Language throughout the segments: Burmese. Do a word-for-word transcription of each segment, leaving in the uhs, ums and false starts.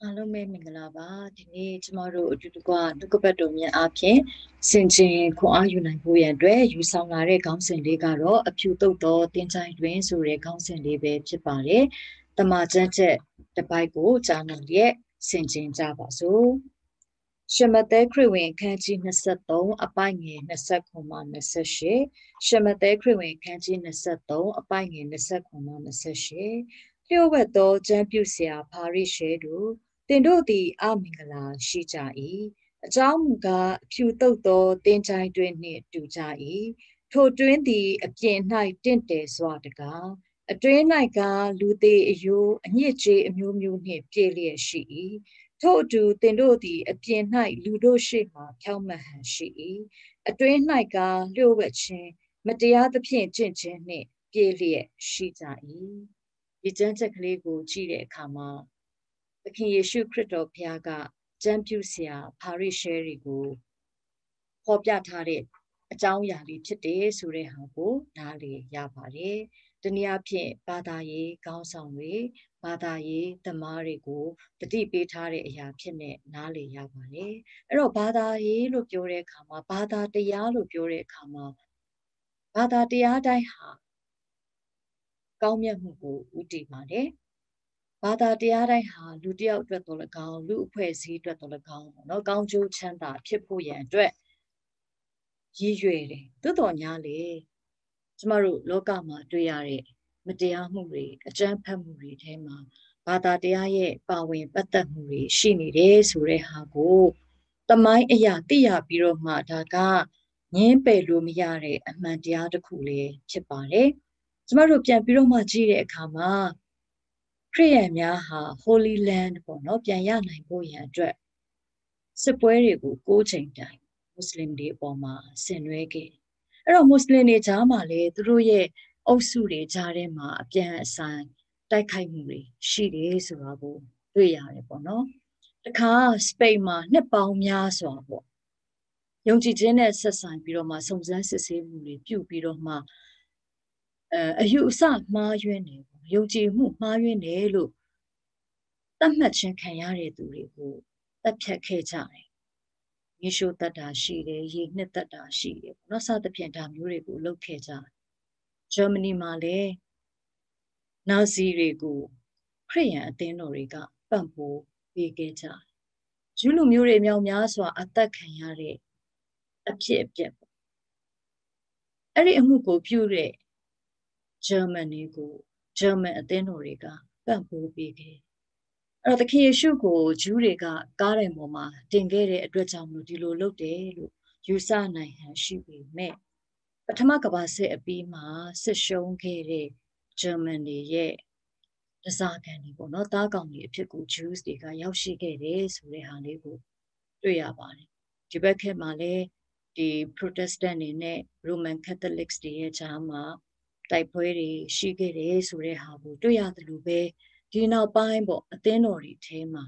အားလုံးပဲမင်္ဂလာပါဒီနေ့ကျမတို့အတူတကွနှုတ်ကပတ်တော်မြတ်အဖြစ်စင်ကြင်ခွန်အားယူနိုင်ဖို့ရန်အတွက်ယူဆောင်လာတဲ့ခေါင်းစဉ်လေးကတော့အဖြူတုတ်သောတင်ချိုင်တွင်ဆိုတဲ့ခေါင်းစဉ်လေးပဲဖြစ်ပါတယ်။တမန်ကျမ်းချက်တစ်ပိုက်ကိုကြားနာလျက်စင်ကြင်ကြပါစို့။ရှမသဲခရစ်ဝင်ခန်းကြီး၂၃အပိုက်ငယ်၂၉မှ၂၈ရှမသဲခရစ်ဝင်ခန်းကြီး၂၃အပိုက်ငယ်၂၉မှ၂၈လျှို့ဝှက်သောကျမ်းပြုဆရာဖာရိရှဲတို့သင်တို့သည်အမင်္ဂလာရှိကြ၏အကြောင်းမူကားအဖြူတုတ်သောတင်ချိုင်တွင်နှင့်တူကြ၏ထိုတွင်သည်အပြင်၌တင့်တယ်စွာတကားအတွင်း၌ကလူသေးအယိုးအညစ်ကြေးအမျိုးမျိုးနှင့်ပြည့်လျက်ရှိ၏ထို့အတူသင်တို့သည်အပြင်၌လူတို့ရှေ့မှဖြောင့်မတ်ဟန်ရှိ၏အတွင်း၌ကလျှို့ဝှက်ခြင်းမတရားသဖြင့်ကျင့်ခြင်းနှင့်ပြည့်လျက်ရှိကြ၏ဒီကျမ်းချက်ကလေးကိုကြည့်တဲ့အခါမှာသခင်ယေရှုခရစ်တော်ဘုရားကကျမ်းပြုဆရာဖာရိရှဲတွေကိုဟောပြထားတဲ့အကြောင်းအရာလေးဖြစ်တယ်ဆိုတဲ့ဟာကိုနားလည်ရပါတယ်။တနည်းအားဖြင့်ဘာသာရေးခေါင်းဆောင်တွေဘာသာရေးသမားတွေကိုတတိပေးထားတဲ့အရာဖြစ်နေနားလည်ရပါတယ်။အဲ့တော့ဘာသာရေးလို့ပြောတဲ့အခါမှာဘာသာတရားလို့ပြောတဲ့အခါမှာဘာသာတရားတိုင်းဟာကောင်းမြတ်မှုကိုဦးတည်ပါတယ်။ဘာသာတရားတိုင်းဟာလူတစ်ယောက်အတွက်တော်၎င်းလူအဖွဲ့အစည်းအတွက်တော်၎င်းပေါ့နော်ကောင်းကျိုးချမ်းသာဖြစ်ဖို့ရန်အတွက်ရည်ရွယ်တယ်သို့တော်ညာလေကျမတို့လောကမှာတွေ့ရတဲ့မတရားမှုတွေအကြမ်းဖက်မှုတွေထဲမှာဘာသာတရားရဲ့ပါဝင်ပတ်သက်မှုတွေရှိနေတယ်ဆိုတဲ့ဟာကိုတမိုင်းအရာသိရပြီးတော့မှဒါကငင်းပယ်လို့မရတဲ့အမှန်တရားတစ်ခုလေးဖြစ်ပါတယ်ကျမတို့ပြန်ပြီးတော့မှကြည့်တဲ့အခါမှာခရစ်ယာန်များဟာ Holy Land ပေါ့နော်ပြန်ရနိုင်ဖို့ရန်အတွက်စစ်ပွဲတွေကိုကိုးချိန်တိုင်မွတ်စလင်တွေအပေါ်မှာဆင်နွှဲခဲ့အဲ့တော့မွတ်စလင်တွေကြားမှာလည်းသူတို့ရဲ့အုပ်စုတွေကြားထဲမှာအပြန်အလှန်တိုက်ခိုက်မှုတွေရှိတယ်ဆိုတာကိုတွေ့ရတယ်ပေါ့နော်တခါစပိန်မှာနှစ်ပေါင်းများစွာပေါ့ယုံကြည်ခြင်းနဲ့ဆက်ဆံပြီးတော့မှစုံစမ်းစစ်ဆေးမှုတွေပြုပြီးတော့မှအဲအယူအဆမှားယွင်းတယ်ယုံကြည်မှုမှားယွင်းတယ်လို့သတ်မှတ်ခြင်းခံရတဲ့သူတွေကိုတပ်ဖြတ်ခဲ့ကြတယ်။ယေရှုတတ်တာရှိတယ်၊ယေနှစ်တတ်တာရှိတယ်။နော်စသဖြင့်ဒါမျိုးတွေကိုလုပ်ခဲ့ကြတယ်။ဂျာမနီမှာလည်းနာဇီတွေကိုခရစ်ယာန်အသင်းတော်တွေကပံ့ပိုးပေးခဲ့ကြတယ်။ဂျူးလူမျိုးတွေမြောက်များစွာအသက်ခံရတဲ့အဖြစ်အပျက်ပေါ့။အဲ့ဒီအမှုကိုပြုတဲ့ဂျာမန်တွေကိုဂျာမန်အသင်းတော်တွေကပံ့ပိုးပေးခဲ့အဲ့တော့သခင်ယေရှုကိုဂျူးတွေကကားတိုင်ပေါ်မှာတင်ခဲ့တဲ့အတွက်ကြောင့်လို့ဒီလိုလုပ်တယ်လို့ယူဆနိုင်ဟန်ရှိပေမဲ့ပထမကမ္ဘာစစ်အပြီးမှာစစ်ရှုံးခဲ့တဲ့ဂျာမန်တွေရဲ့တစားခံတွေပေါ့နော်တားကောင်တွေအဖြစ်ကိုဂျူးတွေကရောက်ရှိခဲ့တယ်ဆိုတဲ့ဟာလေးကိုတွေ့ရပါတယ်ဒီဘက်ခေတ်မှာလည်းဒီ Protestant တွေနဲ့ Roman Catholics တွေရဲ့ကြားမှာတိုက်ပွဲတွေရှိခဲ့တယ်ဆိုတဲ့ဟာကိုတွေ့ရတယ်လို့ပဲဒီနောက်ပိုင်းပေါ့အသင်းတော်တွေထဲမှာ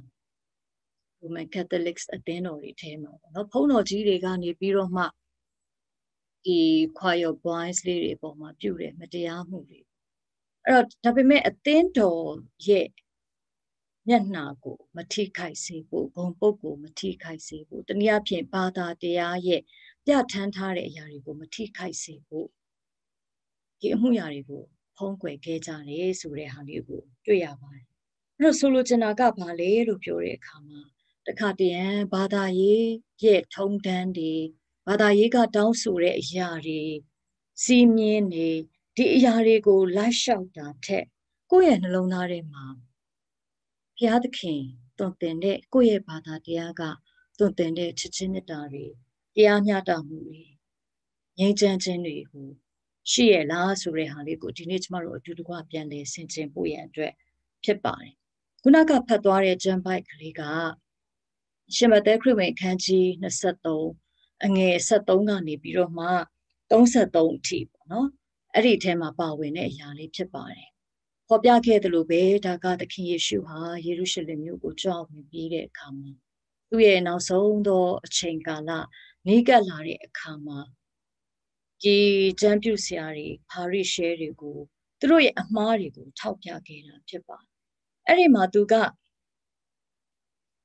Roman Catholics အသင်းတော်တွေထဲမှာပေါ့နော်ဖုံးတော်ကြီးတွေကနေပြီးတော့မှဒီ choir boys လေးတွေပေါ်မှာပြုတယ်မတရားမှုတွေအဲ့တော့ဒါပေမဲ့အသင်းတော်ရဲ့မျက်နှာကိုမထိခိုက်စေဖို့ဂုံပုတ်ကိုမထိခိုက်စေဖို့တနည်းအားဖြင့်ဘာသာတရားရဲ့ပြဋ္ဌာန်းထားတဲ့အရာတွေကိုမထိခိုက်စေဖို့ဒီအမှုရာတွေကိုဖုံးကွယ်ခဲ့ကြတယ်ဆိုတဲ့ဟာလေးကိုတွေ့ရပါတယ်အဲ့တော့ဆိုလိုချင်တာကဘာလဲလို့ပြောတဲ့အခါမှာတခါတည်းဘာသာရေးရဲ့ထုံးတမ်းတွေဘာသာရေးကတောင်းဆိုတဲ့အရာတွေစီးမြင်နေဒီအရာတွေကိုလိုက်လျှောက်တာထက်ကိုယ့်ရဲ့နှလုံးသားထဲမှာဘုရားသခင်သွန်သင်တဲ့ကိုယ့်ရဲ့ဘာသာတရားကသွန်သင်တဲ့ချစ်ချင်းမေတ္တာတွေတရားမျှတမှုတွေငြိမ်းချမ်းခြင်းတွေကိုရှိရလားဆိုတဲ့ဟာလေးကိုဒီနေ့ကျမတို့အတူတကွပြန်လည်ဆင်ခြင်ဖို့ရန်အတွက်ဖြစ်ပါတယ်ခုနကဖတ်သွားတဲ့ကျမ်းပိုက်ကလေးကရှင်မဿဲခရစ်ဝင်အခန်းကြီး၂၃အငယ်၁၃ကနေပြီးတော့မှ၃၃အထိပေါ့နော်အဲ့ဒီထဲမှာပါဝင်တဲ့အရာလေးဖြစ်ပါတယ်ဟောပြခဲ့သလိုပဲဒါကသခင်ယေရှုဟာယေရုရှလင်မြို့ကိုကြွဝင်ပြီးတဲ့အခါမှာသူ့ရဲ့နောက်ဆုံးသောအချိန်ကာလနီးကပ်လာတဲ့အခါမှာဒီကျမ်းပြုဆရာတွေဖာရိရှဲတွေကိုသူတို့ရဲ့အမှားတွေကိုထောက်ပြခဲ့တာဖြစ်ပါတယ်အဲ့ဒီမှာသူက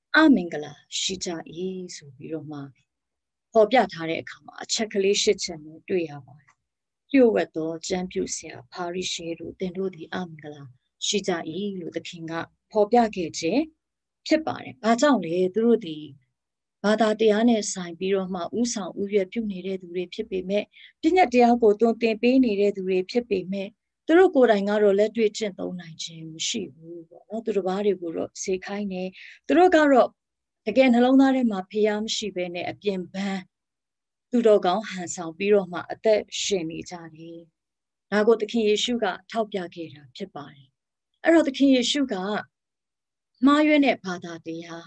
Amingala shija e so biroma. Hobya tare kama a checkly shitchen do yaba. You were the Jampusia, Parisheru, then do the Amingala, shija e lu the kinga, Hobya geje, Pipare, Batangle, through the Bada Diane sign biroma usan uya punire the repipe me, Pina diago don't think be needed the repipe me. The Roko Rangaro let you gentle night gym, she will not to the body will say kind, the Rogaro. Again, hello, not in my piam, she been a bien ban. To dog hands out, biroma at that shiny tani. Now got the king sugar, topia gator, pipari. I wrote the king sugar. My unit pada dia.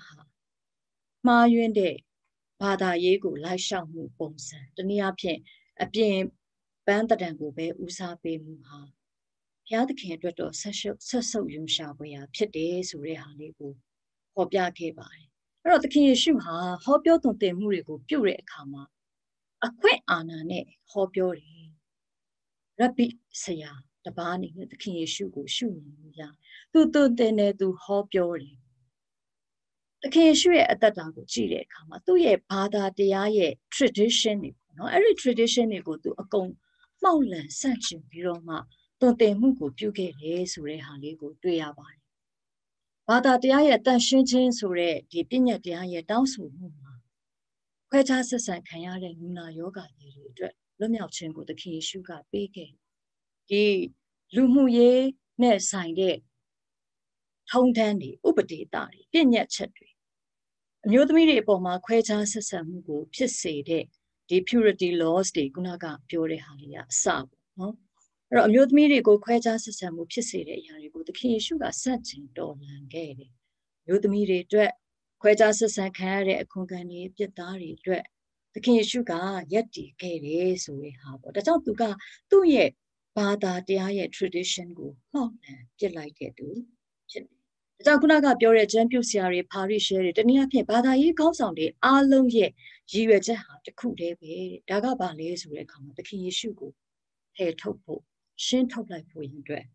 My unit pada yego, like shang mu bones, the near pin, a bien bandadango be usabe muha. Here the king dread of such so young shall we are pit days, rehalibu. Hobia gave by. I wrote the king sugar, hope you don't think murigo, pure kama. A quick anna ne, hope you're Rabbi saya, the bani, the king shugo shooting ya. Tu tu dene tu hop yori. The king shu at the dago chile kama. Tu ye pada dia ye tradition. No, every tradition you go to a gong. Maulan sanction biroma. Don't they mugo puke re sure haligo tuya bani. Pada dia ye dan shinchen sure, the pinya dia ye down so muma. Quetas and kayare nuna yoga. Lumia chingo the king sugar bake. The Lumuye ne signed it. Home dandy, Ubadi Dari, Pinya Chetri. New the media boma queta sesam go, pissade, the purity laws de Gunaga, pure halia, sab. No? New the media go queta sesam, pissade, Yarigo, the king sugar setting, Dolan gay. New the media dread, queta sesam carry a congani, Pietari dread. The king sugar, yeti, gay, so we have. That's all to go, two ye. Bada dia tradition go, oh, just like it do. The Jagunaga Bure Jampusiari Parish area, the near Bada ye goes on the Alum ye, ye were to have the coup de Dagaba lays will come, the king shugo, hair topo, shin top like for you dread.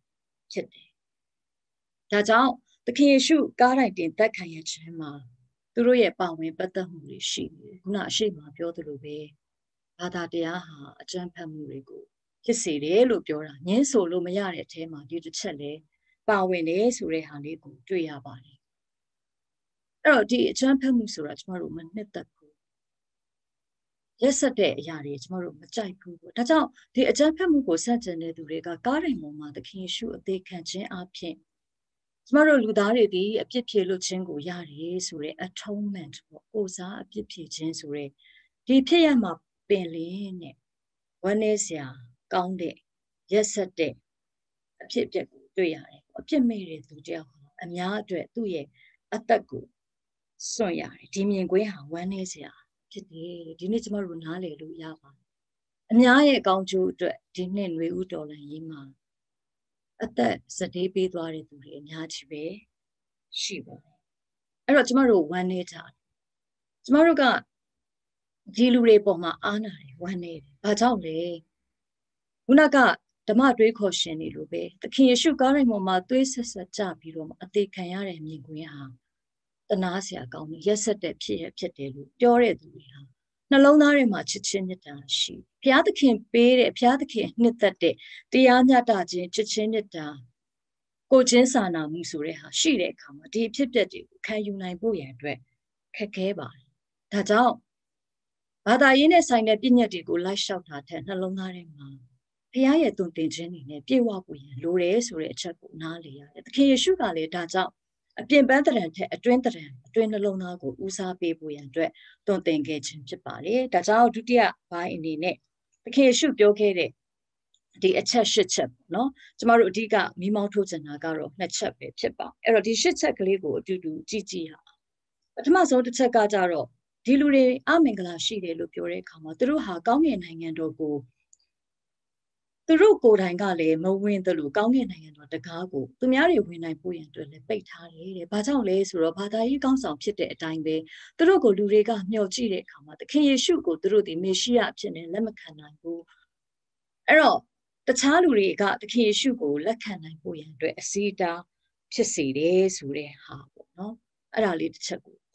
That's all, the king shoe, God I did that kind of chema. Through ye bowing, but the holy she, not she my beautiful way. Bada dia, a jump and murigo. ဖြစ်စေတယ်လို့ပြောတာညင်းဆိုလို့မရတဲ့အထဲမှာဒီတစ်ချက်လဲပါဝင်တယ်ဆိုတဲ့ဟာလေးကိုတွေ့ရပါတယ်အဲ့တော့ဒီအကျန်းဖက်မှုဆိုတာကျမတို့မနှစ်သက်ဘူးရက်ဆက်တဲ့အရာတွေကျမတို့မကြိုက်ဘူးပေါ့ဒါကြောင့်ဒီအကျန်းဖက်မှုကိုစတင်တဲ့သူတွေကကားတိုင်းပေါ်မှာသခင်ယေရှုအသေးခံခြင်းအပြင်ကျမတို့လူသားတွေဒီအပြစ်ဖြေလို့ခြင်းကိုရတယ်ဆိုတဲ့ atonement ပေါ့ကိုစားအပြစ်ဖြေခြင်းဆိုတဲ့ဒီဖြစ်ရမှာပင်လင်းနဲ့ဝမ်းနည်းစရာကောင်းတဲ့ရက်ဆက်တဲ့အဖြစ်အပျက်ကိုတွေ့ရတယ်အပြစ်မဲ့တဲ့သူတယောက်အများအတွက်သူ့ရဲ့အသက်ကိုစွန့်ရတယ်ဒီမြင်ကွင်းဟာဝမ်းနည်းစရာဖြစ်တယ်ဒီနေ့ကျမတို့နားလည်လို့ရပါတယ်အများရဲ့အကောင်းကျိုးအတွက်ဒီနှစ်ຫນွေဥတော်လှန်ရေးမှာအသက်စတေးပေးသွားတဲ့သူတွေအများကြီးပဲရှိပါတယ်အဲ့တော့ကျမတို့ဝမ်းနည်းကြတယ်ကျမတို့ကဒီလူတွေပေါ်မှာအားနာတယ်ဝမ်းနည်းတယ်ဘာကြောင့်လဲခုနကဓမ္မတွေးခေါ်ရှင်နေလို့ပဲသခင်ယေရှုကားတိုင်းပေါ်မှာသွေးဆက်ဆက်ကြပြီးတော့အသေးခံရတဲ့မြင်ကွင်းဟာတနာစရာကောင်းတယ်ရက်ဆက်တဲ့ဖြစ်ရဖြစ်တယ်လို့ပြောတဲ့သူတွေဟာနှလုံးသားထဲမှာချစ်ချင်းမြတ်တာရှိဘုရားသခင်ပေးတဲ့ဘုရားသခင်နှစ်သက်တဲ့တရားမျှတခြင်းချစ်ချင်းမြတ်တာကိုချင်းစာနာမှုဆိုတဲ့ဟာရှိတဲ့အခါမှာဒီအဖြစ်ပြက်တွေကိုခံယူနိုင်ဖို့ရန်အတွက်ခက်ခဲပါတယ်ဒါကြောင့်ဘာသာရေးနဲ့ဆိုင်တဲ့ပြည့်ညတ်တွေကိုလိုက်လျှောက်တာတဲ့နှလုံးသားထဲမှာဘုရားရဲ့တုန်တင်ခြင်းတွေနဲ့ပြေဝဖို့ရန်လိုတယ်ဆိုတဲ့အချက်ကိုနားလည်ရတယ်သခင်ယေရှုကလည်းဒါကြောင့်အပြင်ပန်းတရံထက်အတွင်းတရံအတွင်းနှလုံးသားကိုဦးစားပေးဖို့ရန်အတွက်တုန်တင်ခဲ့ခြင်းဖြစ်ပါတယ်ဒါကြောင့်ဒုတိယပိုင်းအနေနဲ့သခင်ယေရှုပြောခဲ့တဲ့ဒီအချက်ရှစ်ချက်ပေါ့နော်ကျမတို့အဓိကမိမောင်းထိုးချင်တာကတော့နှစ်ချက်ပဲဖြစ်ပါအဲ့တော့ဒီရှစ်ချက်ကလေးကိုအတူတူကြည့်ကြည့်ဟာပထမဆုံးတစ်ချက်ကကြတော့ဒီလူတွေအမင်္ဂလာရှိတယ်လို့ပြောတဲ့အခါမှာသူတို့ဟာကောင်းကင်နိုင်ငံတော်ကိုသူတို့ကိုယ်တိုင်ကလည်းမဝင်သလိုကောင်းကင်နိုင်ငံတော်တကားကိုသူများတွေဝင်နိုင်ဖို့ရန်အတွက်လည်းပိတ်ထားတယ်တဲ့။ဘာကြောင့်လဲဆိုတော့ဘာသာရေးကောင်းဆောင်ဖြစ်တဲ့အတိုင်းပဲသူတို့ကိုလူတွေကမျှော်ကြည့်တဲ့အခါမှာသခင်ယေရှုကိုသူတို့ဒီမေရှိယအဖြစ်နဲ့လက်မခံနိုင်ဘူး။အဲ့တော့တခြားလူတွေကသခင်ယေရှုကိုလက်ခံနိုင်ဖို့ရန်အတွက်အစီအတားဖြစ်စေတယ်ဆိုတဲ့ဟာပေါ့နော်။အဲ့ဒါလေးတစ်ချက်ကိုဟ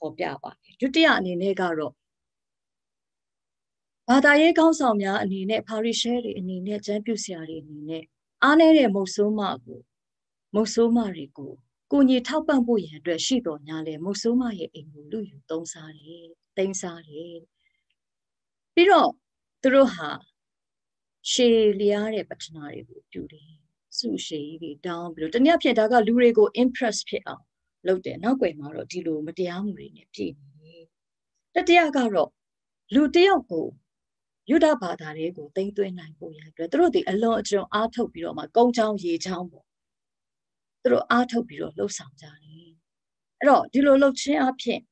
ပေါ်ပြပါတယ်ဒုတိယအနေနဲ့ကတော့ဘာသာရေးကောင်းဆောင်များအနေနဲ့ပါရီရှဲတွေအနေနဲ့ကျမ်းပြုဆရာတွေအနေနဲ့အားနည်းတဲ့မုတ်ဆိုးမကိုမုတ်ဆိုးမတွေကိုကိုညီထောက်ပံ့ဖို့ရန်အတွက်ရှိတော်ညာလဲမုတ်ဆိုးမရဲ့အိမ်ကိုလူယူသုံးစားတယ်တိန်းစားတယ်ပြီးတော့သူတို့ဟာရှေလျားတဲ့ပထနာတွေကိုပြုတယ်စုရှည်တွေတောင်းပြီးတော့တနည်းဖြစ်ဒါကလူတွေကို impress ဖြစ်အောင်လုပ်တယ်နောက်ွယ်မှာတော့ဒီလိုမတရားမှုတွေနဲ့ပြည့်နေတတိယကတော့လူတယောက်ကိုယုဒဘာသာတွေကိုသိမ်းသွင်းနိုင်ဖို့ရအတွက်သူတို့ဒီအလွန်အကျွံအားထုတ်ပြီးတော့မှကုန်းချောင်းရေချောင်းပေါ့သူတို့အားထုတ်ပြီးတော့လှုပ်ဆောင်ကြတယ်အဲ့တော့ဒီလိုလှုပ်ခြင်းအဖြစ်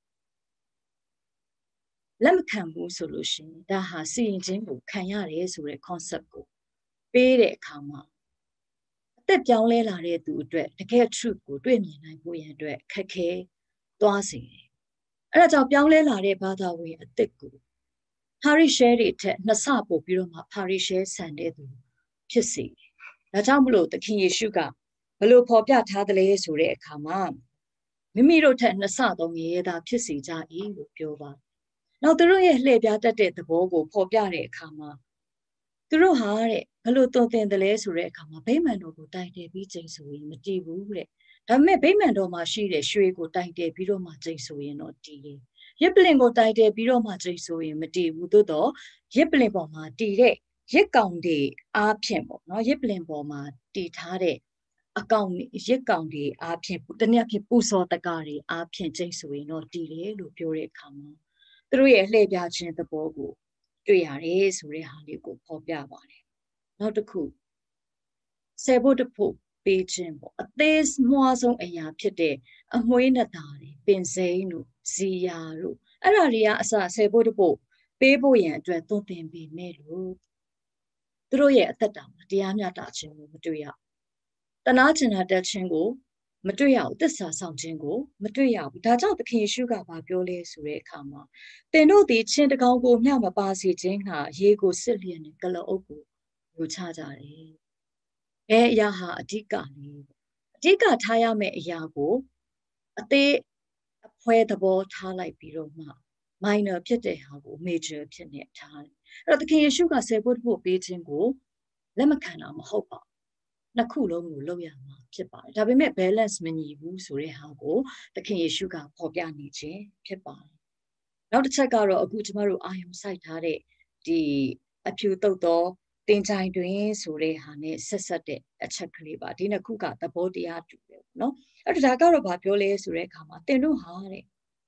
လက်မခံဘူးဆိုလို့ရှိရင်ဒါဟာစီရင်ခြင်းကိုခံရတယ်ဆိုတဲ့ concept ကိုပေးတဲ့အခါမှာအသက်ပြောင်းလဲလာတဲ့သူအတွက်တကယ် truth ကိုတွေ့မြင်နိုင်ဖို့ရအတွက်ခက်ခဲသွားစေတယ်အဲ့ဒါကြောင့်ပြောင်းလဲလာတဲ့ဘာသာဝင်အသက်ကိုပါရီရှဲတွေထက်နှစ်ဆပို့ပြီးတော့မှပါရီရှဲဆန်တဲ့သူဖြစ်စေတယ်။ဒါကြောင့်မလို့သခင်ယေရှုကဘလို့ဖော်ပြထားတယ်လဲဆိုတဲ့အခါမှာမိမိတို့ထက်နှစ်ဆသုံးရဲသာဖြစ်စေကြ၏လို့ပြောပါ။နောက်သူတို့ရဲ့လှည့်ပြားတတ်တဲ့သဘောကိုဖော်ပြတဲ့အခါမှာသူတို့ဟာတဲ့ဘလို့တုံတင်တယ်လဲဆိုတဲ့အခါမှာဗိမာန်တော်ကိုတိုင်တယ်ပြီးချိန်ဆိုရင်မတည်ဘူးတဲ့။ဒါပေမဲ့ဗိမာန်တော်မှာရှိတဲ့ရွှေကိုတိုင်တယ်ပြီးတော့မှချိန်ဆိုရင်တော့တည်တယ်။ရစ်ပလင်ကိုတိုင်တယ်ပြီးတော့မှချိန်ဆိုရင်မတည်ဘူးသို့တော့ရစ်ပလင်ပေါ်မှာတည်တဲ့ရစ်ကောင်တွေအားဖြင့်ပေါ့နော်ရစ်ပလင်ပေါ်မှာတည်ထားတဲ့အကောင်ရစ်ကောင်တွေအားဖြင့်တနည်းအားဖြင့်ပူစော်တကားတွေအားဖြင့်ချိန်ဆိုရင်တော့တည်တယ်လို့ပြောတဲ့အခါမှာသူတို့ရဲ့လှည့်ပြခြင်းသဘောကိုတွေ့ရတယ်ဆိုတဲ့ဟာလေးကိုဖော်ပြပါတယ်နောက်တစ်ခုဆယ်ဖို့တဖို့ပေးခြင်းပေါ့အသေးမွားဆုံးအရာဖြစ်တဲ့အမွှေးနှစ်သားတွေပင်စိမ်းတို့ဇီယာတို့အဲ့ဒါတွေကအစဆယ်ဖို့တဖို့ပေးဖို့ရန်အတွက်သွန်သင်ပေးမယ်လို့သူတို့ရဲ့အသက်တာမှာတရားမျှတခြင်းကိုမတွေ့ရတနာကျင်နာတတ်ခြင်းကိုမတွေ့ရဘူးသစ္စာဆောင်ခြင်းကိုမတွေ့ရဘူးဒါကြောင့်သခင်ယေရှုကဘာပြောလဲဆိုတဲ့အခါမှာသင်တို့သည်ချင်းတကောင်ကိုမျှမပါစေခြင်းဟာရေကိုစစ်လျက်နဲ့ကလအုပ်ကိုယူချကြတယ်အဲအရာဟာအဓိကလေးအဓိကထားရမယ့်အရာကိုအသေးအဖွဲသဘောထားလိုက်ပြီးတော့မှ minor ဖြစ်တဲ့ဟာကို major ဖြစ်နေထားတယ်အဲ့တော့သခင်ယေရှုကဆယ်ဖို့ဖို့ပေးခြင်းကိုလက်မခံတာမဟုတ်ပါဘူးနှစ်ခုလုံးကိုလုပ်ရမှာဖြစ်ပါတယ်ဒါပေမဲ့ balance မညီဘူးဆိုတဲ့ဟာကိုသခင်ယေရှုကဖော်ပြနေခြင်းဖြစ်ပါတယ်နောက်တစ်ချက်ကတော့အခုကျမတို့အာယုံစိုက်ထားတဲ့ဒီအဖြူတုတ်သောတင်ချိုင်တွင်ဆိုတဲ့ဟာနဲ့ဆက်ဆက်တဲ့အချက်ကလေးပါဒီနှစ်ခုကသဘောတရားတူတယ်နော်အဲ့ဒါကတော့ဘာပြောလဲဆိုတဲ့အခါမှာသင်တို့ဟာတဲ့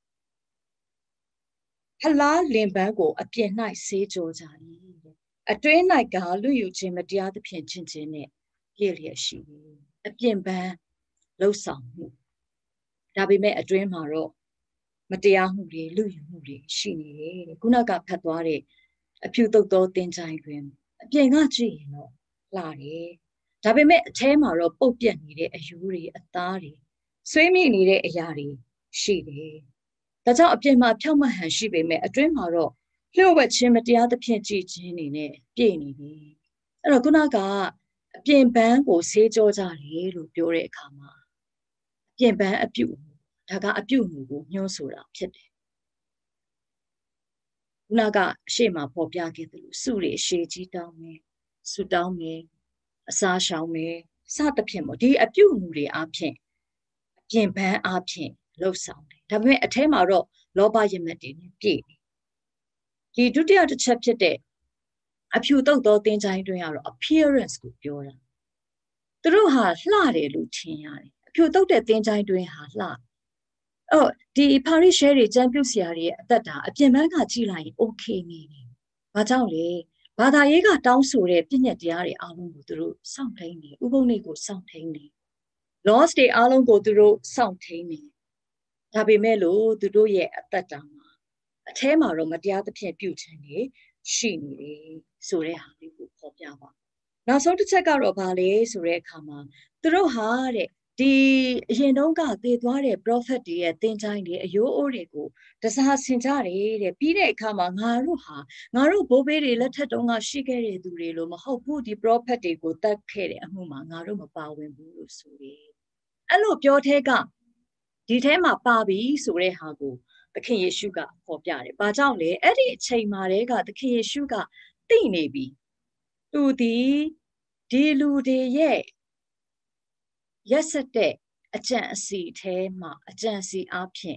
ဟလားလင်ပန်းကိုအပြင်း၌ဆေးကြောကြ၏အတွင်း၌ကလူယူခြင်းမတရားသဖြင့်ချင်းချင်းနဲ့ပြည့်လျက်ရှိ၏အပြင်းပန်းလှုပ်ဆောင်မှုဒါပေမဲ့အတွင်းမှာတော့မတရားမှုတွေလူယူမှုတွေရှိနေတယ်ခုနကဖတ်သွားတဲ့အဖြူတုတ်သောတင်ချိုင်တွင်အပြင်ကကြည့်ရင်တော့လှတယ်ဒါပေမဲ့အထဲမှာတော့ပုတ်ပြက်နေတဲ့အယူတွေအသားတွေဆွေးမြေ့နေတဲ့အရာတွေရှိတယ်ဒါကြောင့်အပြင်မှာဖြောက်မဟန်ရှိပေမဲ့အတွင်းမှာတော့လျှို့ဝှက်ခြင်းမတရားသဖြင့်ကြည်ခြင်းနေနဲ့ပြည့်နေပြီအဲ့တော့ခုနကအပြင်ပန်းကိုဆေးကြောကြတယ်လို့ပြောတဲ့အခါမှာအပြင်ပန်းအပြုတ်ဒါကအပြုတ်မှုကိုညွှန်းဆိုတာဖြစ်တယ်ခုနကအရှိမပေါ်ပြခဲ့တယ်လို့စုတွေရှေးကြီးတောင်းမယ်စုတောင်းမယ်အစာရှောင်မယ်စသဖြင့်ပေါ့ဒီအပြုတ်မှုတွေအပြင်အပြင်ပန်းအပြင်လှုပ်ဆောင်တယ်ဒါပေမဲ့အထဲမှာတော့လောဘရမတ်တွေနဲ့ပြည့်တယ်ဒီဒုတိယတစ်ချက်ဖြစ်တဲ့အဖြူတုတ်သောသင်္ချိုင်းတွင်ကတော့ appearance ကိုပြောတာသူတို့ဟာလှတယ်လို့ထင်ရတယ်အဖြူတုတ်တဲ့သင်္ချိုင်းတွင်ဟာလှအော်ဒီပါရီရှဲတွေကျမ်းပြုဆရာတွေရဲ့အသက်တာအပြင်ဘက်ကကြည့်လိုက်ရင် okay နေတယ်ဘာကြောင့်လဲဘာသာရေးကတောင်းဆိုတဲ့ပြည့်ညက်တရားတွေအားလုံးကိုသူတို့စောင့်ထိန်နေဥပုံတွေကိုစောင့်ထိန်နေ loss တွေအားလုံးကိုသူတို့စောင့်ထိန်နေဒါပေမဲ့လို့သူတို့ရဲ့အသက်တာမှာအထဲမှာတော့မတရားသဖြင့်ပြုခြင်းတွေရှိနေတယ်ဆိုတဲ့ဟာလေးကိုဖော်ပြပါနောက်ဆုံးတစ်ချက်ကတော့ဗာလဲဆိုတဲ့အခါမှာသူတို့ဟာတဲ့ဒီအရင်တုန်းကသေသွားတဲ့ prophet တွေရဲ့သင်ချိုင်းတွေအယိုးအိုးတွေကိုတစားဆင်ကြတယ်တဲ့ပြီးတဲ့အခါမှာငါတို့ဟာငါတို့ဘိုးဘေးတွေလက်ထက်တုန်းကရှိခဲ့တဲ့သူတွေလို့မဟုတ်ဘူးဒီ prophet တွေကိုတတ်ခဲ့တဲ့အမှုမှာငါတို့မပါဝင်ဘူးလို့ဆိုတယ်အဲ့လိုပြောတဲ့ကဒီထဲမှာပါပြီဆိုတဲ့ဟာကိုသခင်ယေရှုကဖော်ပြတယ်။ဘာကြောင့်လဲအဲ့ဒီအချိန်မှာတည်းကသခင်ယေရှုကသိနေပြီ။သူဒီဒီလူတွေရဲ့ရက်ဆက်တဲ့အကြံအစီထဲမှာအကြံအစီအဖြစ်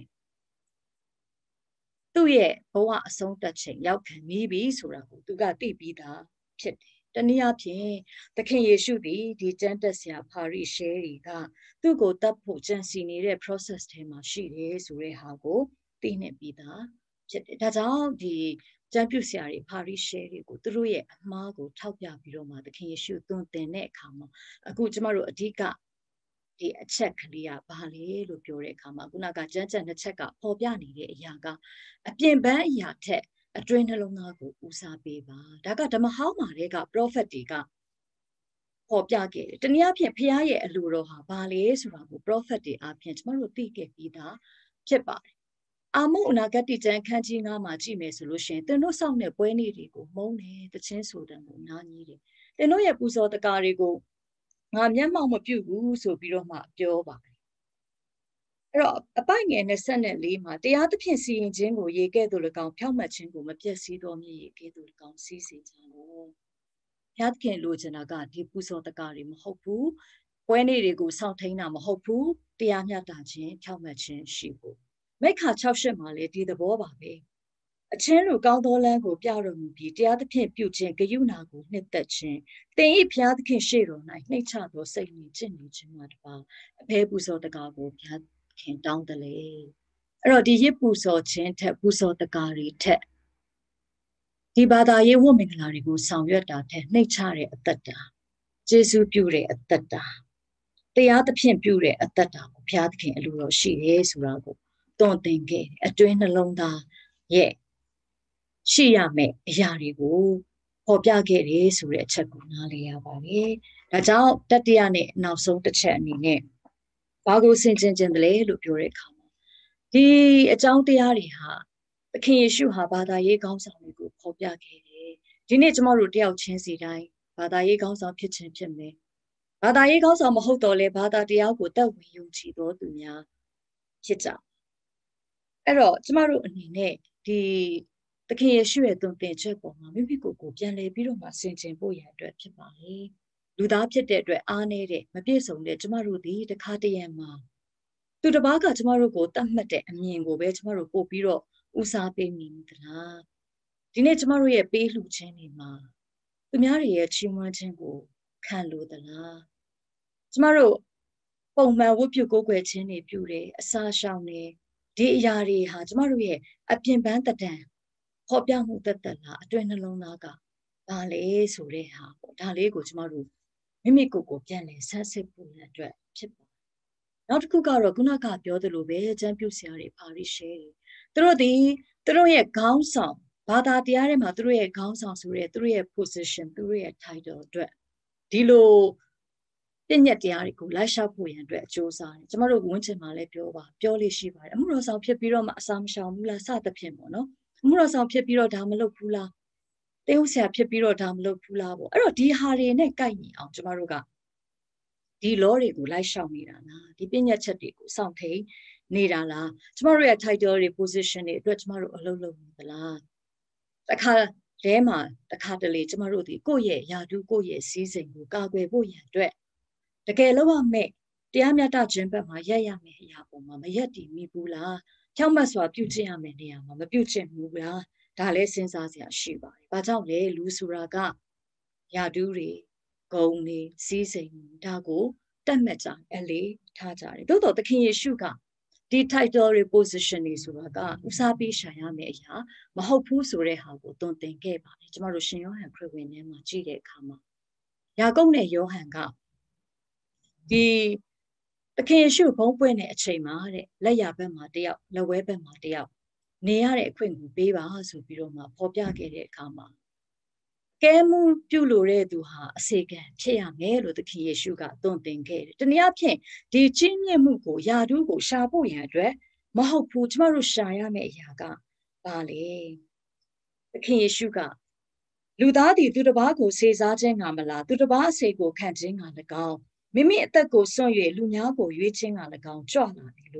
သူ့ရဲ့ဘဝအဆုံးသတ်ချိန်ရောက်ခံနေပြီဆိုတာကိုသူကသိပြီးသားဖြစ်တယ်။တနည်းအားဖြင့်သခင်ယေရှုသည်ဒီကျမ်းတက်ဆရာပါရိရှဲတွေကသူ့ကိုတတ်ဖို့ကြံစီနေတဲ့ process ထဲမှာရှိတယ်ဆိုတဲ့ဟာကိုသိနေပြီးသားဖြစ်တယ်။ဒါကြောင့်ဒီကျမ်းပြုဆရာတွေပါရိရှဲတွေကိုသူတို့ရဲ့အမှားကိုထောက်ပြပြီးတော့မှသခင်ယေရှုသွန်သင်တဲ့အခါမှာအခုကျမတို့အဓိကဒီအချက်ကလေးကဘာလဲလို့ပြောတဲ့အခါမှာခုနကကျမ်းကျက်နှစ်ချက်ကပေါ်ပြနေတဲ့အရာကအပြင်ပန်းအရာထက်အတွင်းနှလုံးသားကိုဦးစားပေးပါဒါကဓမ္မဟောင်းမှာတဲ့က prophet တွေကပေါ်ပြခဲ့တယ်တနည်းအားဖြင့်ဖခင်ရဲ့အလိုတော်ဟာဘာလဲဆိုတာကို prophet တွေအပြင်ကျမတို့သိခဲ့ပြီးသားဖြစ်ပါတယ်အာမုအနာဂတ်ကျမ်းခန်းကြီးငါးမှာကြည့်မယ်ဆိုလို့ရှိရင်သင်တို့ဆောင်တဲ့ပွဲနေ့တွေကိုမုန်းတယ်တခြင်းဆိုတဲ့ကိုနားကြီးတယ်သင်တို့ရဲ့ပူဇော်တကာတွေကိုငါမျက်မှောက်မပြုဘူးဆိုပြီးတော့မှပြောပါတယ်အဲ့တော့အပိုင်ငယ်နဲ့ဆက်နဲ့လေးမှာတရားသဖြင့်စီရင်ခြင်းကိုရေခဲ့သူ၎င်းဖြောင့်မတ်ခြင်းကိုမပြည့်စည်သောမြေရေခဲ့သူ၎င်းစီးစေကြလောဘုရားသခင်လိုချင်တာကဒီပူဇော်တကာတွေမဟုတ်ဘူးပွဲနေ့တွေကိုစောင့်ထိန်တာမဟုတ်ဘူးတရားမျှတခြင်းဖြောင့်မတ်ခြင်းရှိဖို့မိခါ၆၈မှာလေဒီသဘောပါပဲအချင်းလူကောင်းသောလမ်းကိုပြတော်မူပြီးတရားသဖြင့်ပြုခြင်းဂယုဏကိုနှစ်သက်ခြင်းသင်၏ဘုရားသခင်ရှေ့တော်၌နှိမ့်ချသောစိတ်နှင့်ကျင့်နေခြင်းမှာတပါအဘယ်ပူဇော်တကာကိုဘုရားခင်တောင်းတယ်လေအဲ့တော့ဒီရစ်ပူဇော်ခြင်းထက်ပူဇော်တကာတွေထက်ဒီဘာသာရေးဝတ်မင်္ဂလာတွေကိုဆောင်ရွက်တာထက်နှိမ့်ချတဲ့အသက်တာကျေးဇူးပြုတဲ့အသက်တာတရားသဖြင့်ပြုတဲ့အသက်တာကိုဘုရားသခင်အလိုတော်ရှိတယ်ဆိုတာကိုတွန်းတင်ခဲ့အတွင်းနှလုံးသားရဲ့ရှိရမယ့်အရာတွေကိုပေါ်ပြခဲ့တယ်ဆိုတဲ့အချက်ကိုနားလည်ရပါတယ်။ဒါကြောင့်တတိယနဲ့နောက်ဆုံးတစ်ချက်အနေနဲ့ဘာကိုဆင်ခြင်ခြင်းတလဲလို့ပြောတဲ့အခါမှာဒီအကြောင်းတရားတွေဟာသခင်ယေရှုဟာဘာသာရေးခေါင်းဆောင်တွေကိုပေါ်ပြခဲ့တယ်။ဒီနေ့ကျမတို့တယောက်ချင်းစီတိုင်းဘာသာရေးခေါင်းဆောင်ဖြစ်ခြင်းဖြစ်မယ်။ဘာသာရေးခေါင်းဆောင်မဟုတ်တော့လဲဘာသာတရားကိုတတ်ဝင်ယုံကြည်တော်သူများဖြစ်ကြ။အဲ့တော့ကျမတို့အနေနဲ့ဒီသခင်ယေရှုရဲ့သွန်သင်ချက်ပေါ်မှာမိမိကိုယ်ကိုပြန်လည်ပြီးတော့မှဆင်ခြင်ဖို့ရအတွက်ဖြစ်ပါလေလူသားဖြစ်တဲ့အတွက်အားနည်းတဲ့မပြည့်စုံတဲ့ကျမတို့ဒီတခါတရံမှာသူတစ်ပါးကကျမတို့ကိုတတ်မှတ်တဲ့အမြင်ကိုပဲကျမတို့ပို့ပြီးတော့ဦးစားပေးမိသလားဒီနေ့ကျမတို့ရဲ့ပေးလှူခြင်းတွေမှာသူများတွေရဲ့ချီးမွမ်းခြင်းကိုခံလို့သလားကျမတို့ပုံမှန်ဝတ်ပြုကိုးကွယ်ခြင်းတွေပြုတယ်အစာရှောင်နေဒီအရာတွေဟာကျမတို့ရဲ့အပြင်ပန်းတံဖော်ပြမှုတတ်တတ်လားအတွင်းနှလုံးသားကဘာလဲဆိုတဲ့ဟာပေါ့ဒါလေးကိုကျမတို့မိမိကိုယ်ကိုပြန်လည်ဆန်းစစ်ဖို့အတွက်ဖြစ်ပါနောက်တစ်ခုကတော့ခုနကပြောသလိုပဲကျမ်းပြုဆရာတွေပါရိရှဲတွေသူတို့ဒီသူတို့ရဲ့ခေါင်းဆောင်ဘာသာတရားထဲမှာသူတို့ရဲ့ခေါင်းဆောင်ဆိုတဲ့သူတို့ရဲ့ position သူတို့ရဲ့ title အတွက်ဒီလိုပြည့်ညက်တရားတွေကိုလိုက်ရှာဖို့ရန်အတွက်အကျိုးစားတယ်ကျမတို့ဝန်းကျင်မှာလည်းပြောပါပြောလို့ရှိပါတယ်အမှုတော်ဆောင်ဖြစ်ပြီးတော့မှအစာမရှောင်ဘူးလားစသဖြင့်ပေါ့နော်အမှုတော်ဆောင်ဖြစ်ပြီးတော့ဒါမလုပ်ဘူးလားတေးဟုတ်ဆရာဖြစ်ပြီးတော့ဒါမလုပ်ဘူးလားပေါ့အဲ့တော့ဒီဟာတွေနဲ့ကိုက်ညီအောင်ကျမတို့ကဒီ law တွေကိုလိုက်ရှောင်နေတာလားဒီပြည့်ညက်ချက်တွေကိုစောင့်ထိန်နေတာလားကျမတို့ရဲ့ title တွေ position တွေအတွက်ကျမတို့အလုပ်လုပ်နေသလားတခါတဲမှာတခါတလေကျမတို့ဒီကိုယ့်ရဲ့ယာတုကိုယ့်ရဲ့စီးစိမ်ကိုကာကွယ်ဖို့ရန်အတွက်တကယ်လို့ရမယ်တရားမျှတခြင်းဘက်မှာရက်ရမယ်အရာပေါ်မှာမရက်တည်မိဘူးလားဖြောင့်မတ်စွာပြုကျင့်ရမယ်နေရာမှာမပြုကျင့်ဘူးလားဒါလည်းစဉ်းစားစရာရှိပါတယ်။ဘာကြောင့်လဲလူဆိုတာကယာတုတွေဂုဏ်တွေစီးစိမ်ဒါကိုတတ်မှတ်ကြအလေးထားကြတယ်။သို့တော်သခင်ယေရှုကဒီ title တွေ position တွေဆိုတာကဦးစားပေးရှာရမယ့်အရာမဟုတ်ဘူးဆိုတဲ့ဟာကိုသွန်သင်ခဲ့ပါတယ်။ကျမတို့ရှင်ယောဟန်ခရစ်ဝင်ထဲမှာကြည့်တဲ့အခါမှာယာကုပ်နဲ့ယောဟန်ကဒီသခင်ယေရှုဘုန်းပွင့်တဲ့အချိန်မှာတဲ့လက်ရဘက်မှာတယောက်လက်ဝဲဘက်မှာတယောက်နေရတဲ့အခွင့်ကိုပေးပါဆိုပြီးတော့မှဖော်ပြခဲ့တဲ့အခါမှာကဲမှုပြုလို့တဲ့သူဟာအစေခံဖြစ်ရမယ်လို့သခင်ယေရှုကသွန်သင်ခဲ့တယ်။တနည်းအားဖြင့်ဒီချင်းမြင့်မှုကိုယာတုကိုရှာဖို့ရန်အတွက်မဟုတ်ဘူးကျမတို့ရှာရမယ့်အရာကဘာလဲ။သခင်ယေရှုကလူသားသည်သူတစ်ပါးကိုစေစားခြင်းငါမလားသူတစ်ပါးအစေကိုခံခြင်းငါ၎င်းမိမိအသက်ကိုစွန့်၍လူများကိုရွေးခြင်းက၎င်းကြွလာတယ်လို့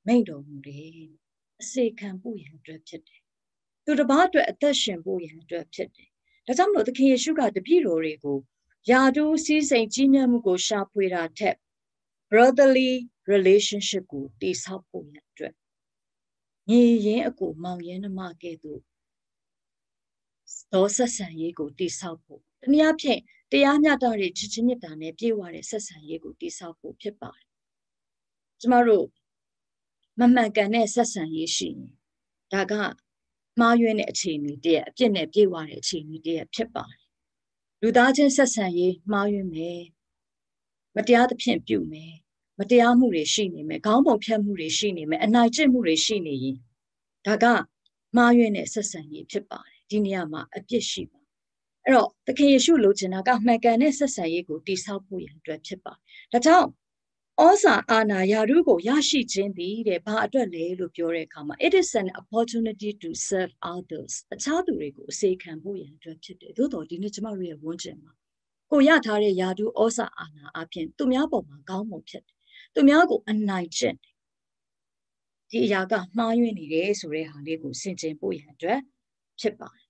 မိန့်တော်မူတယ်အစေခံဖို့ရန်အတွက်ဖြစ်တယ်သူတစ်ပါးအတွက်အသက်ရှင်ဖို့ရန်အတွက်ဖြစ်တယ်ဒါကြောင့်မလို့သခင်ယေရှုကတပည့်တော်တွေကိုယာတူးစည်းစိမ်ကြီးမြတ်မှုကိုရှာဖွေတာထက် brotherly relationship ကိုတည်ဆောက်ဖို့ရန်အတွက်ညီရင်အကိုမောင်ရင်နှမကဲ့သို့သောဆက်ဆံရေးကိုတည်ဆောက်ဖို့တနည်းအားဖြင့်တရားမျှတတဲ့ချစ်ချင်းမြတ်တာနဲ့ပြည့်ဝတဲ့ဆက်ဆံရေးကိုတည်ဆောက်ဖို့ဖြစ်ပါတယ်ကျမတို့မမှန်ကန်တဲ့ဆက်ဆံရေးရှိရင်ဒါကမှားယွင်းတဲ့အခြေအနေတည်းအပြစ်နဲ့ပြေဝတဲ့အခြေအနေတည်းဖြစ်ပါတယ်လူသားချင်းဆက်ဆံရေးမှားယွင်းမယ်မတရားသဖြင့်ပြုမယ်မတရားမှုတွေရှိနေမယ်ခေါင်းပုံဖြတ်မှုတွေရှိနေမယ်အနိုင်ကျင့်မှုတွေရှိနေရင်ဒါကမှားယွင်းတဲ့ဆက်ဆံရေးဖြစ်ပါတယ်ဒီနေရာမှာအပြစ်ရှိပါအဲ့တော့သခင်ယေရှုလိုချင်တာကမှန်ကန်တဲ့ဆက်ဆံရေးကိုတည်ဆောက်ဖို့ရန်အတွက်ဖြစ်ပါတယ်ဒါကြောင့်ဩဇာအာဏာယာရုကိုရရှိခြင်းသည်တဲ့ဘာအတွက်လဲလို့ပြောတဲ့အခါမှာ it is an opportunity to serve others အခြားသူတွေကိုအစေခံဖို့ရန်အတွက်ဖြစ်တယ်သို့တော်ဒီနေ့ကျမတို့ရဲ့ဝန်းကျင်မှာကိုရထားတဲ့ယာရုဩဇာအာဏာအပြင်သူများပေါ်မှာကောင်းမွန်ဖြစ်တယ်သူများကိုအနိုင်ကျင့်တယ်ဒီအရာကမှားယွင်းနေတယ်ဆိုတဲ့ဟာလေးကိုဆင်ခြင်ဖို့ရန်အတွက်ဖြစ်ပါတယ်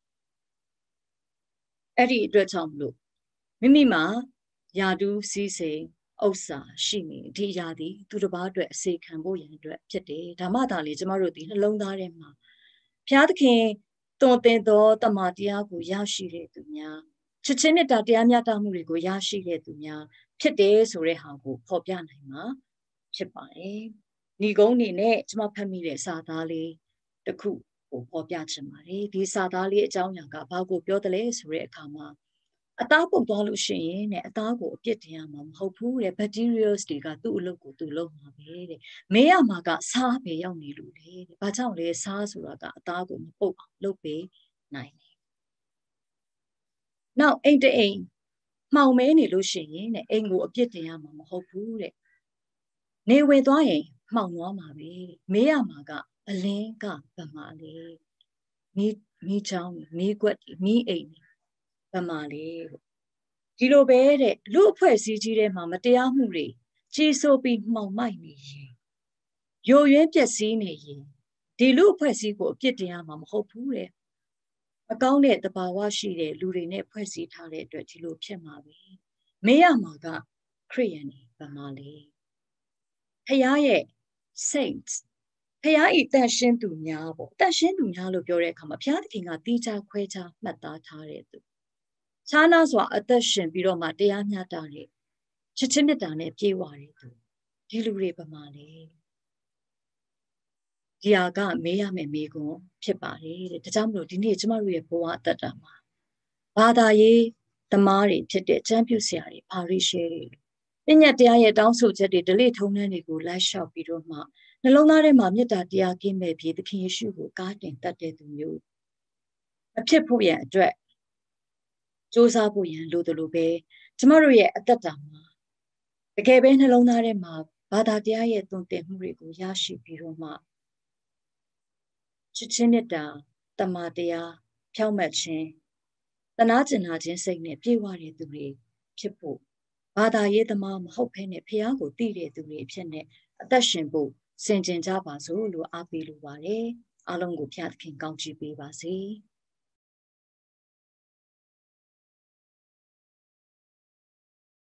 အဲ့ဒီအတွက်ကြောင့်မလို့မိမိမှာယာတုစည်းစိမ်ဥစ္စာရှိနေဒီအရာဒီသူတစ်ပါးအတွက်အစေခံဖို့ရန်အတွက်ဖြစ်တယ်ဒါမှသာလေကျမတို့ဒီနှလုံးသားထဲမှာဘုရားသခင်တွင်တင်သောတမန်တရားကိုရရှိတဲ့သူများချစ်ချင်းမြတ်တာတရားမျှတမှုတွေကိုရရှိတဲ့သူများဖြစ်တယ်ဆိုတဲ့ဟာကိုဖော်ပြနိုင်မှာဖြစ်ပါတယ်ညီကုန်းနေနဲ့ကျမဖတ်မိတဲ့စာသားလေးတစ်ခုကိုဖော်ပြချင်ပါတယ်ဒီစာသားလေးအကြောင်းအရာကဘာကိုပြောတယ်လဲဆိုတဲ့အခါမှာအသားပုတ်သွားလို့ရှိရင်တဲ့အသားကိုအပြစ်တင်ရမှာမဟုတ်ဘူးတဲ့ bacterias တွေကသူ့အလုပ်ကိုသူလုပ်မှာပဲတဲ့မေးရမှာကစားပဲရောက်နေလို့လေတဲ့ဘာကြောင့်လဲစားဆိုတာကအသားကိုမပုတ်အောင်လုပ်ပေးနိုင်တယ်နောက်အိမ်တအိမ်မှောင်မဲနေလို့ရှိရင်တဲ့အိမ်ကိုအပြစ်တင်ရမှာမဟုတ်ဘူးတဲ့နေဝင်သွားရင်မှောင်သွားမှာပဲမေးရမှာကအလင်းကဗမာလေမိမိချောင်းမိကွက်မိအိမ်ဗမာလေဒီလိုပဲတဲ့လူအဖွဲ့အစည်းကြီးထဲမှာမတရားမှုတွေကြီးစိုးပြီးမှောင်မိုက်နေရင်ယိုယွင်းပျက်စီးနေရင်ဒီလူအဖွဲ့အစည်းကိုအပြစ်တင်ရမှာမဟုတ်ဘူးတဲ့အကောင်းတဲ့တဘာဝရှိတဲ့လူတွေနဲ့ဖွဲ့စည်းထားတဲ့အတွက်ဒီလိုဖြစ်မှာပဲမေးရမှာကခရိယန်ဗမာလေဖခင်ရဲ့ saints ဖခင်ဤတန်ရှင်းသူများပေါ့တန်ရှင်းသူများလို့ပြောတဲ့အခါမှာဘုရားသခင်ကတီးခြားခွဲခြားမှတ်သားထားတဲ့သူခြားနာစွာအသက်ရှင်ပြီးတော့မှတရားမျှတတဲ့ချစ်ချင်းမြတ်တာနဲ့ပြေဝတဲ့သူဒီလူတွေပမာလေဒီဟာကမေးရမယ်မေးခွန်းဖြစ်ပါတယ်တဲ့ဒါကြောင့်မလို့ဒီနေ့ကျမတို့ရဲ့ဘဝအသက်တာမှာဘာသာရေးသမားတွေဖြစ်တဲ့ကျမ်းပြုဆရာတွေပါရီရှယ်တွေပညာတရားရဲ့တောင်းဆိုချက်တွေဒလိထုံးနှန်းတွေကိုလိုက်လျှောက်ပြီးတော့မှနှလုံးသားထဲမှာမေတ္တာတရားကင်းမဲ့ပြီးသခင်ယေရှုကိုကားတင်တတ်တဲ့သူမျိုးအဖြစ်ဖို့ရန်အတွက်စူးစမ်းဖို့ရန်လိုသလိုပဲကျမတို့ရဲ့အသက်တာမှာတကယ်ပဲနှလုံးသားထဲမှာဘာသာတရားရဲ့သွန်သင်မှုတွေကိုရရှိပြီးတော့မှချစ်ချင်းမြတ်တာတမန်တရားဖြောင့်မတ်ခြင်းတနာကျင်နာခြင်းစိတ်နဲ့ပြေဝတဲ့သူတွေဖြစ်ဖို့ဘာသာရေးသမားမဟုတ်ဘဲနဲ့ဖခင်ကိုသိတဲ့သူတွေဖြစ်နေအသက်ရှင်ဖို့စင်ကြင်ကြပါစို့လို့အားပေးလိုပါတယ်အားလုံးကိုဖခင်ကောင်းချီးပေးပါစေ